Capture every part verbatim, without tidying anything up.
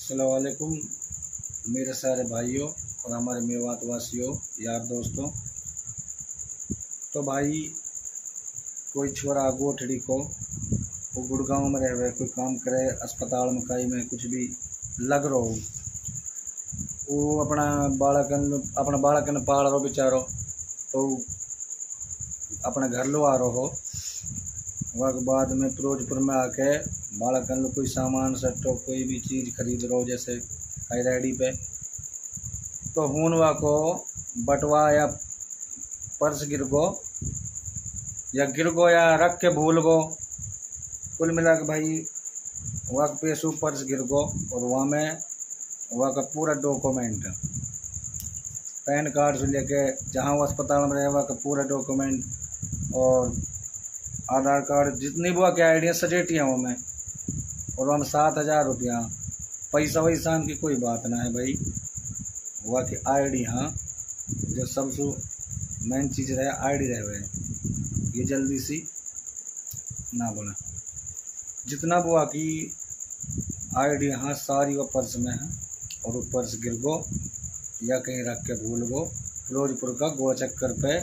अस्सलाम वालेकुम मेरे सारे भाइयों और हमारे मेवात वासियों यार दोस्तों। तो भाई कोई छोरा गोठड़ी को वो गुड़गांव में रहे कोई काम करे अस्पताल में कहीं में कुछ भी लग रहा हो, वो अपना बालकन अपना बालकन पाल रहो बेचारो, तो अपने घर लो आ रहो हो वह बाद में फिरोजपुर में आके बालकन लो कोई सामान सट्टो कोई भी चीज़ खरीद रहो जैसे कई रेडी पे, तो हुनवा को बटवा या पर्स गिर गो या गिर गो या रख के भूल गो, कुल मिला के भाई वहाँ पेशू पर्स गिर गो और वहाँ में वहाँ का पूरा डॉक्यूमेंट पैन कार्ड से लेके जहाँ वो अस्पताल में रहे वहाँ का पूरा डॉक्यूमेंट और आधार कार्ड जितनी वो क्या आइडिया सजेटी है वो में, और वहाँ में सात हज़ार रुपया पैसा वैसा की कोई बात ना है भाई, वहाँ की आई डी हाँ जो सबसे मेन चीज़ रहे आई डी रहे हुए ये जल्दी सी ना बोला जितना वो की आई डी हाँ सारी वो पर्स में है और वो पर्स गिर गो या कहीं रख के भूल गो फिरोजपुर का गोल चक्कर पे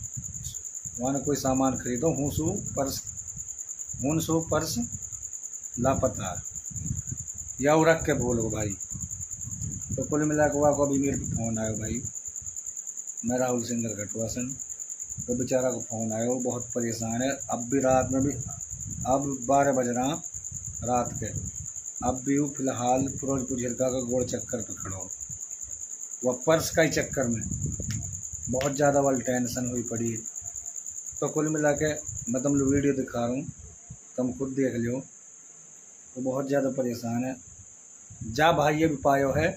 वहाँ कोई सामान खरीदो हूँ सू पर्स हूँ सू पर्स लापता या वो रख के भूल गो भाई। तो कुल मिला के वहाँ को अभी मेरे को फ़ोन आयो भाई, मैं राहुल सिंगर घटवासन, तो बेचारा को फ़ोन आया वो बहुत परेशान है। अब भी रात में भी अब बारह बज रहा रात के अब भी वो फिलहाल फिरोजपुर झिरका का गोल चक्कर पर खड़ा हो, वह पर्स का ही चक्कर में बहुत ज़्यादा वाली टेंशन हुई पड़ी है। तो कुल मिला के मैं तुम लोग वीडियो दिखा रहा हूँ, तुम खुद देख लियो, वो बहुत ज़्यादा परेशान है। जा भाई ये भी पायो है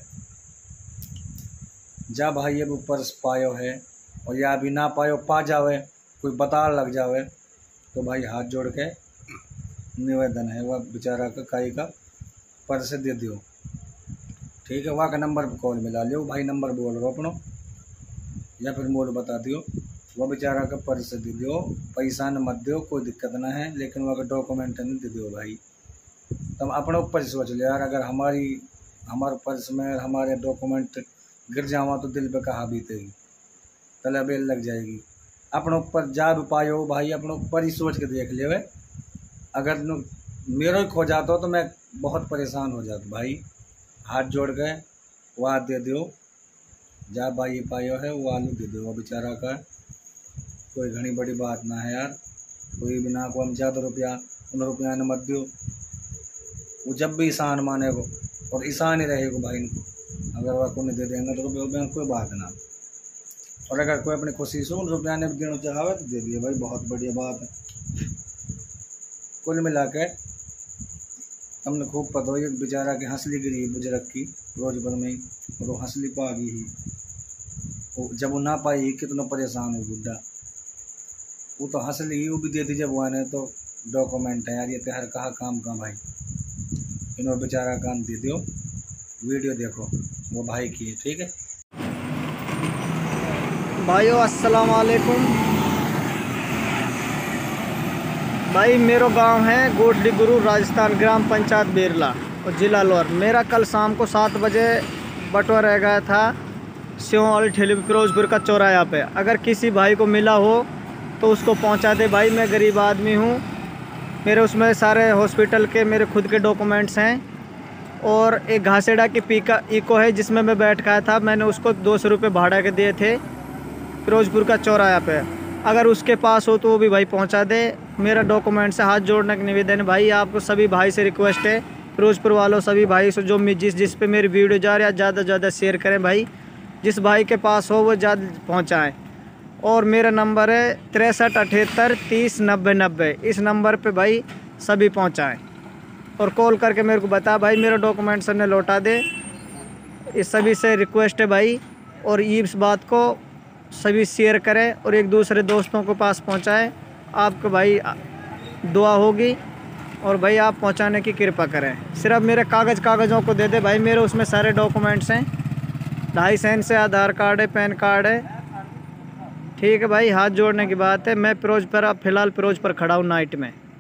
जा भाई ये भी पर्स पायो है और या भी ना पायो पा जावे कोई बता लग जावे तो भाई हाथ जोड़ के निवेदन है वह बेचारा का काई का पर्स दे दियो, ठीक है। वहाँ का नंबर पर कॉल मिला लियो भाई, नंबर बोल रहा अपनो या फिर मोल बता दियो, वह बेचारा का पर्स दे दियो, पैसा न मत दियो कोई दिक्कत ना है, लेकिन वहाँ का डॉक्यूमेंट नहीं दे दियो भाई। तुम अपने ऊपर सोच लो यार, अगर हमारी हमारे पर्स में हमारे डॉक्यूमेंट गिर जावा तो दिल पे कहाँ बीतेगी, तले बेल लग जाएगी। अपने ऊपर जा भी पायो भाई, अपने ऊपर ही सोच के देख ले। अगर मेरा ही खो जाता हो तो मैं बहुत परेशान हो जाता भाई। हाथ जोड़ के वो हाथ दे दो, जा भाई ये पायो है वो आलू दे दो, वो बेचारा का कोई घनी बड़ी बात ना है यार। कोई बिना को हम ज़्यादा रुपया उन रुपया ने मत दो, वो जब भी ईसान मानेगो और ईसान ही रहेगा भाई इनको, अगर वह को नहीं दे देंगे तो रुपये कोई बात ना। और अगर कोई अपनी खुशी से उन रुपया ने देना चाहे तो दे दिए भाई, बहुत बढ़िया बात है। कुल मिला के हमने खूब पता हो एक बेचारा की हंसली गिरी बुजुर्ग की फिरोजपुर में और वो हंसली पा गई ही, वो जब वो ना पाई कितना परेशान हो बुढ़ा, वो तो हंसली वो भी दे दी जब वो आने तो डॉक्यूमेंट है यार ये तो हर कहा काम का भाई, इन्होंने बेचारा काम दे दियो। वीडियो देखो वो भाई की है, ठीक है भाइयों अस्सलाम वालेकुम। भाई मेरा गांव है गोठड़ी गुरु राजस्थान, ग्राम पंचायत बेरला और जिला लोअर। मेरा कल शाम को सात बजे बटवा रह गया था स्यों वाली ठेली फिरोजपुर का चौराया पे। अगर किसी भाई को मिला हो तो उसको पहुंचा दे भाई, मैं गरीब आदमी हूं, मेरे उसमें सारे हॉस्पिटल के मेरे खुद के डॉक्यूमेंट्स हैं और एक घासेड़ा की पीका इको है जिसमें मैं बैठ गया था, मैंने उसको दो सौ रुपये भाड़ा के दिए थे फिरोजपुर का चौराया पे। अगर उसके पास हो तो वो भी भाई पहुंचा दे। मेरा डॉक्यूमेंट से हाथ जोड़ने का निवेदन है भाई, आपको सभी भाई से रिक्वेस्ट है, फिरोजपुर वालों सभी भाई से जो जिस जिस पे मेरी वीडियो जा रही है ज़्यादा से ज़्यादा शेयर करें भाई, जिस भाई के पास हो वो ज़्यादा पहुँचाएँ। और मेरा नंबर है तिरसठ अठहत्तर तीस नब्बे नब्बे, इस नंबर पे भाई सभी पहुंचाएं और कॉल करके मेरे को बता भाई मेरा डॉक्यूमेंट सर ने लौटा दे। इस सभी से रिक्वेस्ट है भाई, और इस बात को सभी शेयर करें और एक दूसरे दोस्तों के पास पहुंचाएं, आपको भाई दुआ होगी और भाई आप पहुंचाने की कृपा करें। सिर्फ मेरे कागज़ कागज़ों को दे दे भाई, मेरे उसमें सारे डॉक्यूमेंट्स हैं, ढाई सेंट से आधार कार्ड है, पैन कार्ड है, ठीक है भाई। हाथ जोड़ने की बात है। मैं फिरोज पर अब फ़िलहाल फिरोज पर खड़ा हूँ नाइट में।